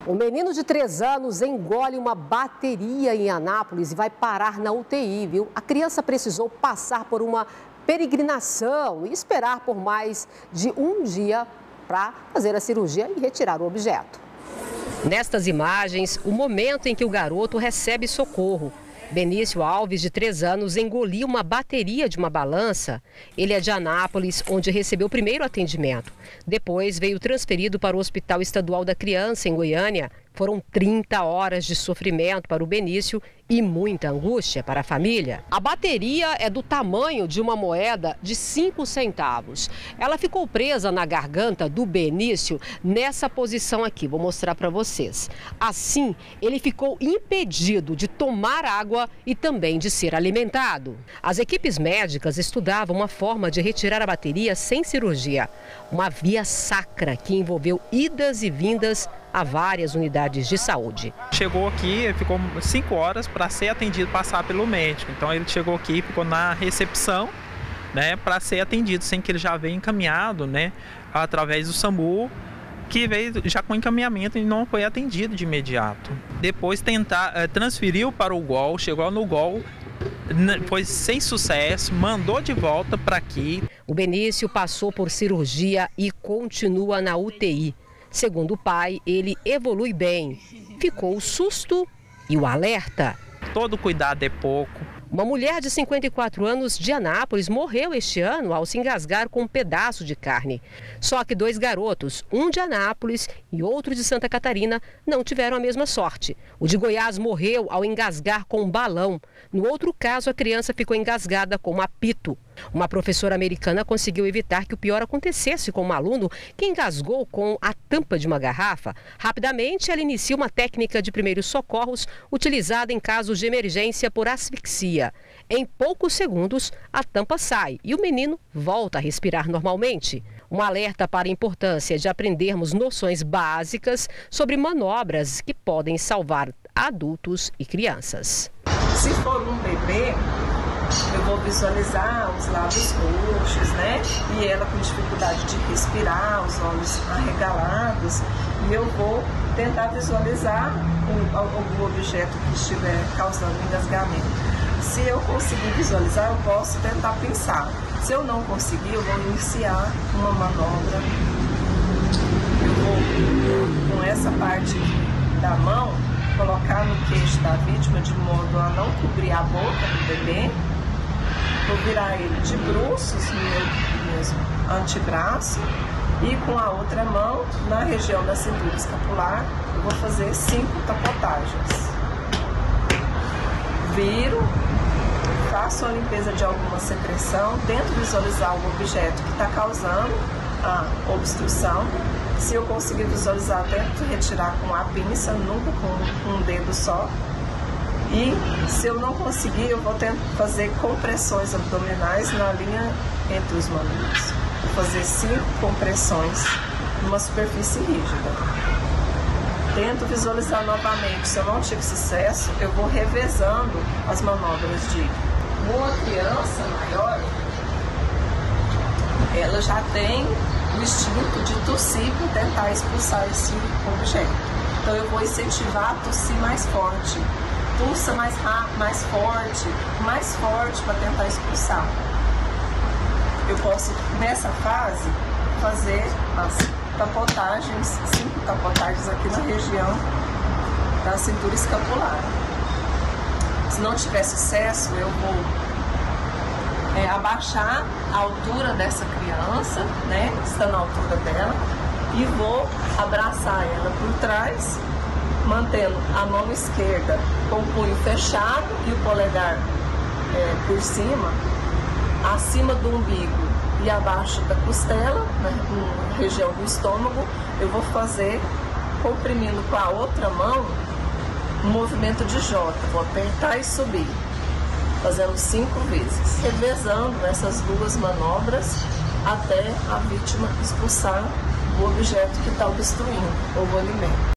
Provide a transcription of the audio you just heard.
Um menino de 3 anos engole uma bateria em Anápolis e vai parar na UTI, viu? A criança precisou passar por uma peregrinação e esperar por mais de um dia para fazer a cirurgia e retirar o objeto. Nestas imagens, o momento em que o garoto recebe socorro. Benício Alves, de 3 anos, engoliu uma bateria de uma balança. Ele é de Anápolis, onde recebeu o primeiro atendimento. Depois veio transferido para o Hospital Estadual da Criança, em Goiânia. Foram 30 horas de sofrimento para o Benício e muita angústia para a família. A bateria é do tamanho de uma moeda de 5 centavos. Ela ficou presa na garganta do Benício nessa posição aqui. Vou mostrar para vocês. Assim, ele ficou impedido de tomar água e também de ser alimentado. As equipes médicas estudavam uma forma de retirar a bateria sem cirurgia. Uma via sacra que envolveu idas e vindas a várias unidades de saúde. Chegou aqui, ficou 5 horas para ser atendido, passar pelo médico. Então ele chegou aqui, ficou na recepção, né, para ser atendido, sem que ele já veio encaminhado, né, através do SAMU, que veio já com encaminhamento e não foi atendido de imediato. Depois transferiu para o GOL, chegou no GOL, foi sem sucesso, mandou de volta para aqui. O Benício passou por cirurgia e continua na UTI. Segundo o pai, ele evolui bem. Ficou o susto e o alerta. Todo cuidado é pouco. Uma mulher de 54 anos de Anápolis morreu este ano ao se engasgar com um pedaço de carne. Só que 2 garotos, um de Anápolis e outro de Santa Catarina, não tiveram a mesma sorte. O de Goiás morreu ao engasgar com um balão. No outro caso, a criança ficou engasgada com um apito. Uma professora americana conseguiu evitar que o pior acontecesse com um aluno que engasgou com a tampa de uma garrafa. Rapidamente, ela inicia uma técnica de primeiros socorros utilizada em casos de emergência por asfixia. Em poucos segundos, a tampa sai e o menino volta a respirar normalmente. Um alerta para a importância de aprendermos noções básicas sobre manobras que podem salvar adultos e crianças. Se for um bebê, eu vou visualizar os lábios roxos, né? E ela com dificuldade de respirar, os olhos arregalados. E eu vou tentar visualizar algum objeto que estiver causando engasgamento. Se eu conseguir visualizar, eu posso tentar pensar. Se eu não conseguir, eu vou iniciar uma manobra. Eu vou, com essa parte da mão, colocar no queixo da vítima de modo a não cobrir a boca do bebê. Vou virar ele de bruços no meu antebraço e com a outra mão, na região da cintura escapular, eu vou fazer 5 tapotagens. Viro, faço a limpeza de alguma secreção, tento visualizar o objeto que está causando a obstrução. Se eu conseguir visualizar, tento retirar com a pinça, nunca com um dedo só. E se eu não conseguir, eu vou tentar fazer compressões abdominais na linha entre os mamilos. Vou fazer 5 compressões numa superfície rígida. Tento visualizar novamente. Se eu não tiver sucesso, eu vou revezando as manobras de uma criança maior. Ela já tem o instinto de tossir para tentar expulsar esse objeto. Então eu vou incentivar a tossir mais forte. Pulsa mais rápido, mais forte para tentar expulsar. Eu posso, nessa fase, fazer as tapotagens, 5 tapotagens aqui na região da cintura escapular. Se não tiver sucesso, eu vou abaixar a altura dessa criança, né, está na altura dela, e vou abraçar ela por trás, mantendo a mão esquerda com o punho fechado e o polegar por cima, acima do umbigo e abaixo da costela, na região do estômago. Eu vou fazer, comprimindo com a outra mão, um movimento de J. Vou apertar e subir, fazendo 5 vezes, revezando essas 2 manobras até a vítima expulsar o objeto que está obstruindo o alimento.